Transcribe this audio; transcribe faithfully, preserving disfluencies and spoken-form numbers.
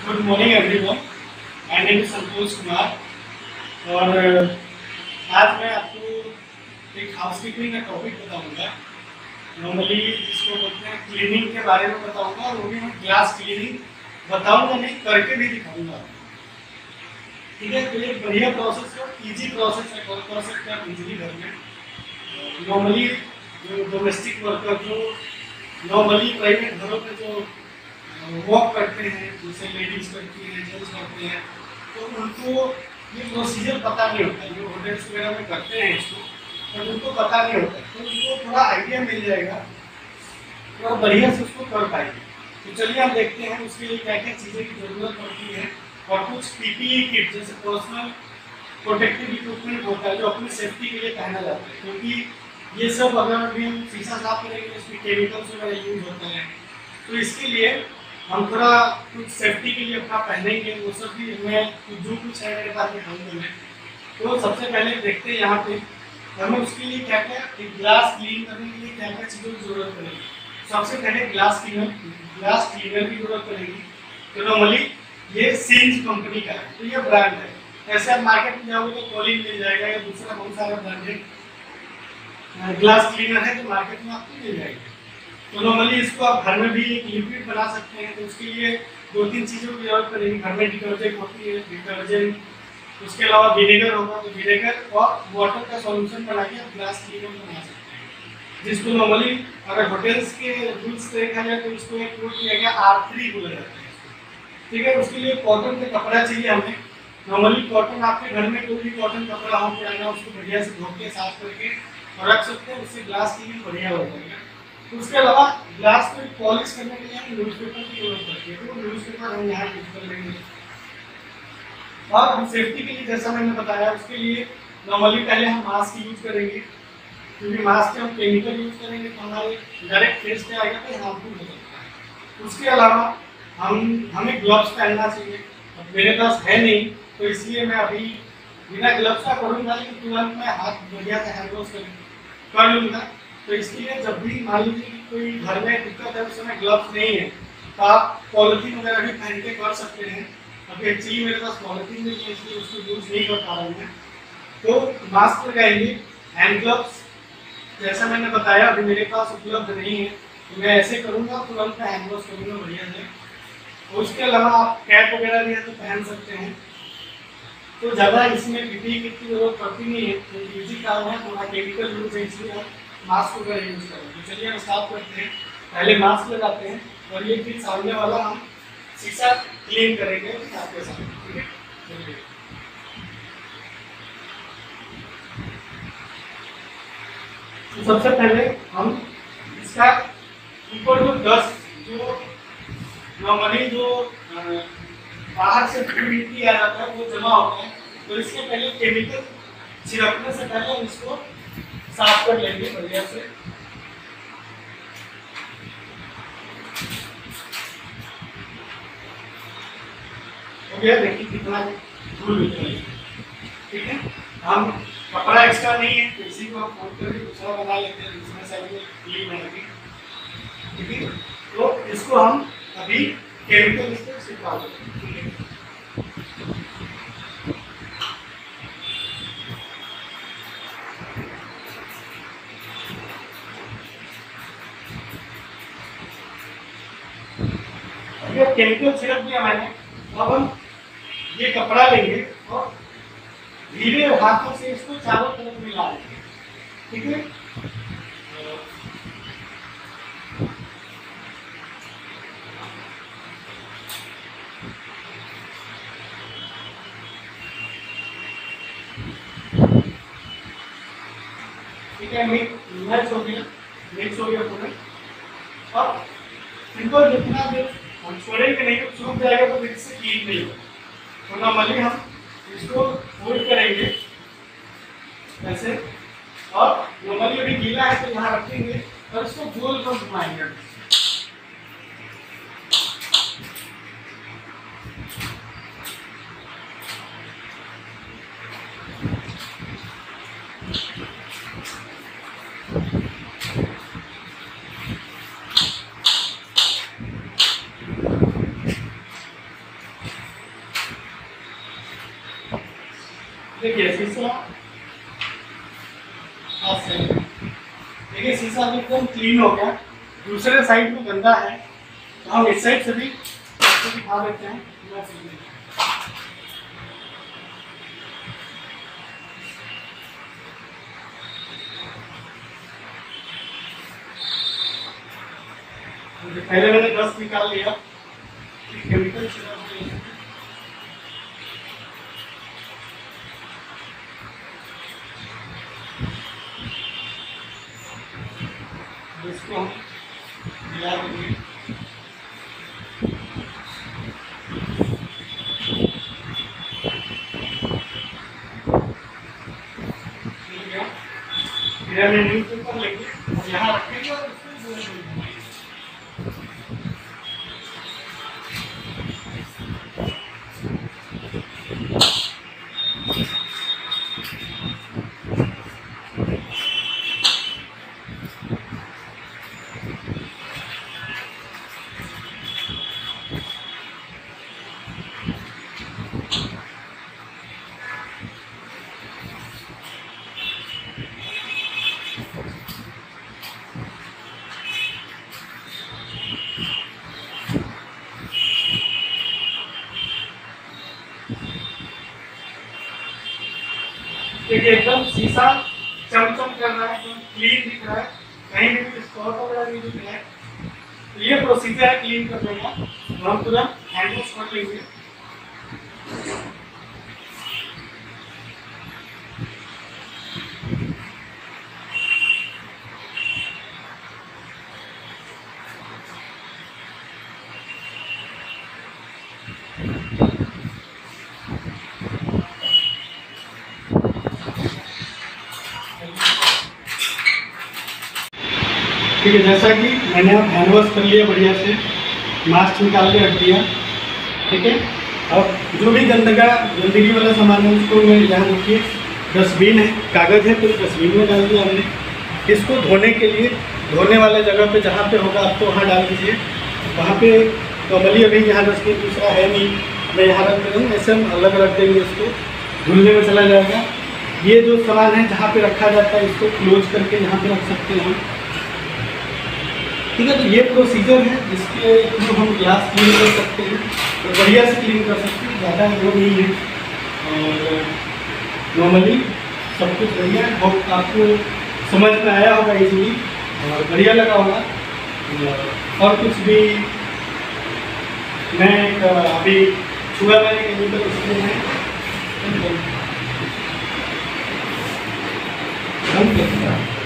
Good morning everyone, my name is Santosh Kumar और आज मैं आपको एक हाउसकीपिंग का टॉपिक बताऊंगा। नॉर्मली जिसको बोलते हैं क्लीनिंग के बारे में बताऊंगा और वो भी मैं ग्लास क्लीनिंग बताऊंगा नहीं, करके भी दिखाऊंगा। ठीक है, तो ये बढ़िया प्रोसेस है, इजी प्रोसेस है, कर कर सकते हैं आप इजीली घर में। नॉर्मली जो डोमेस्टिक वर्कर जो नॉर्मली प्राइवेट घरों पे जो वॉक करते हैं, जैसे लेडीज करती हैं, जेंट्स करते हैं, तो उनको ये प्रोसीजर पता नहीं होता। जो होटल्स वगैरह में करते हैं इसको, तो उनको पता नहीं होता, तो उनको थोड़ा आइडिया मिल जाएगा, थोड़ा बढ़िया से उसको कर पाएंगे। तो चलिए हम देखते हैं उसके लिए क्या क्या चीज़ें की ज़रूरत पड़ती है और कुछ पीपीई किट जैसे पर्सनल प्रोटेक्टिव इक्विपमेंट होता है जो अपनी सेफ्टी के लिए पहना जाता है, क्योंकि ये सब अगर भी हम शीशा साफ करेंगे तो इसमें केमिकल्स वगैरह यूज होता है। तो इसके लिए हम थोड़ा कुछ सेफ्टी के लिए अपना पहनेंगे, वो सब भी मैं जो कुछ है मेरे पास दिखाऊंगा मैं। तो सबसे पहले देखते हैं यहाँ पे हमें उसके लिए क्या क्या, एक ग्लास क्लीन करने के लिए क्या क्या चीज़ों की जरूरत पड़ेगी। सबसे पहले ग्लास क्लीनर ग्लास क्लीनर की जरूरत पड़ेगी। तो नॉर्मली ये सिंज कंपनी का है, तो ये ब्रांड है। ऐसे आप मार्केट में जाओगे तो कॉलिंग मिल जाएगा या दूसरा बहुत सारा ब्रांडेड ग्लास क्लीनर है जो मार्केट में आपको मिल जाएगा। तो नॉर्मली इसको आप घर में भी एक लिक्विड बना सकते हैं। तो उसके लिए दो तीन चीज़ों की जरूरत पड़ेगी। घर में डिटर्जेंट होती है, डिटर्जेंट, उसके अलावा विनेगर होगा, तो विनेगर और वाटर का सॉल्यूशन बना के आप ग्लास क्लीनर बना सकते हैं, जिसको नॉर्मली अगर होटल्स के रूल्स देखा जाए तो इसको एक कोड किया गया आर थ्री बोला जाता है। ठीक है, उसके लिए कॉटन का कपड़ा चाहिए हमें। नॉर्मली कॉटन आपके घर में कोई भी कॉटन कपड़ा हो पुराना, उसको बढ़िया से धो के साफ करके और रख सकते हैं, उससे ग्लास क्लीनिंग बढ़िया हो जाएगा। उसके अलावा ग्लास को पॉलिश करने के लिए न्यूज़पेपर की जरूरत पड़ती है, तो न्यूज़पेपर हम यहाँ यूज कर लेंगे। और हम सेफ्टी के लिए जैसा मैंने बताया, उसके लिए नॉर्मली पहले हम मास्क यूज करेंगे, क्योंकि मास्क से हम केमिकल यूज करेंगे तो हमारे डायरेक्ट फेस पे आएगा तो हार्मफुल हो सकता है। उसके अलावा हम हमें ग्लव्स पहनना चाहिए। अब मेरे पास है नहीं, तो इसलिए मैं अभी बिना ग्लव्स का करूँगा, लेकिन तुरंत मैं हाथ बढ़िया से हैंड वॉश कर लूँगा। तो इसके लिए जब भी मान लीजिए कि कोई घर में दिक्कत है, उस समय ग्लव्स नहीं है, तो आप पॉलिथीन वगैरह भी पहन के कर सकते हैं। अभी एक्चुअली मेरे पास पॉलिथीन नहीं है, इसलिए उसको यूज नहीं कर पा रहा हूँ मैं। तो मास्क लगाएंगे, हैंड ग्लव्स जैसा मैंने बताया अभी मेरे पास उपलब्ध नहीं है, तो मैं ऐसे करूँगा, तुरंत मैं हैंड वॉश करूँगा बढ़िया से। और उसके अलावा आप कैप वगैरह भी है तो पहन सकते हैं। तो ज़्यादा इसमें पीपीई किट की जरूरत पड़ती नहीं है, तो इजी काम है, थोड़ा केमिकल यूज है, इसलिए आप मास्क वगैरह यूज करें। तो चलिए हम स्टार्ट करते हैं। पहले मास्क लगाते हैं और ये फिर सामने वाला हम शीशा क्लीन करेंगे आपके साथ। ठीक है, चलिए। तो सबसे पहले हम इसका ऊपर जो डस्ट जो नॉर्मली जो बाहर से मिट्टी आ जाता है वो जमा होता है, तो इसके पहले केमिकल छिड़कने से पहले हम इसको साफ कर लेंगे बढ़िया से। हो गया, देखिए कितना धूल निकल रही है। ठीक है, हम कपड़ा एक्स्ट्रा नहीं है तो इसी को हम फोल्ड करके दूसरा बना लेते हैं, दूसरे साइड में क्लीन होगी। ठीक है, तो इसको हम अभी केमिकल से छिड़का देते हैं। ठीक है, केमिकल छिड़क दिया मैंने। अब हम ये कपड़ा लेंगे और धीरे हाथों से इसको चारों तरफ मिला लेंगे। ठीक है, ठीक है, मिक्स हो गया मिक्स हो गया पूरा। और इनको जितना देर हम छोड़ेंगे नहीं तो सूख जाएगा, तो फिर से क्लीन नहीं होगा। तो नॉर्मली हम इसको फोल्ड करेंगे ऐसे, और नॉर्मली अभी गीला है तो यहाँ रखेंगे और इसको गोल गोल घुमाएंगे। देखिए शीशा हाथ से देखिए शीशा अभी एकदम क्लीन हो गया। दूसरे साइड में गंदा है तो हम इस साइड से भी आपको दिखा देते हैं। पहले मैंने डस्ट निकाल लिया, केमिकल इसको हम मिला देंगे। फिर हमें न्यूज़पेपर लेंगे और यहाँ रखेंगे और इसको गोल करेंगे। देखिए एकदम शीशा चमचम कर रहा है, एकदम क्लीन दिख रहा है, कहीं भी कुछ स्पॉट वगैरह नहीं दिख रहा है। तो ये प्रोसीजर है क्लीन करने का। तो हम तुरंत हैंड वॉश कर लेंगे। ठीक है, जैसा कि मैंने अब हैंड वॉश कर लिया बढ़िया से, मास्क निकाल के रख दिया। ठीक है, अब जो भी गंदगा गंदगी वाला सामान है उसको मैं यहाँ देखिए डस्टबिन है, कागज़ है तो डस्टबिन में डाल दिया हमने। इसको धोने के लिए धोने वाले जगह पे जहाँ पे होगा आपको वहाँ डाल दीजिए। वहाँ पे नॉर्मली अभी यहाँ डस्टबिन दूसरा है नहीं, मैं यहाँ रख दे रहा हूँ, ऐसे हम अलग रख देंगे, इसको धुलने में चला जाएगा। ये जो सामान है जहाँ पे रखा जाता है इसको क्लोज करके यहाँ पे रख सकते हैं हम। ठीक है, तो ये प्रोसीजर है जिसके थ्रू हम ग्लास क्लीन कर सकते हैं, तो बढ़िया से क्लीन कर सकते हैं, ज़्यादा वो नहीं है। और नॉर्मली सब कुछ बढ़िया है। होप आपको समझ में आया होगा इजीली और बढ़िया लगा होगा। और कुछ भी मैं अभी छुआ मैंने केमिकल उसमें है बंद कर दिया।